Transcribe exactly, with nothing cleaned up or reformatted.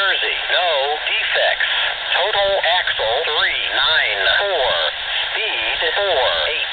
Jersey. No defects. Total axle three nine four. Speed four eight.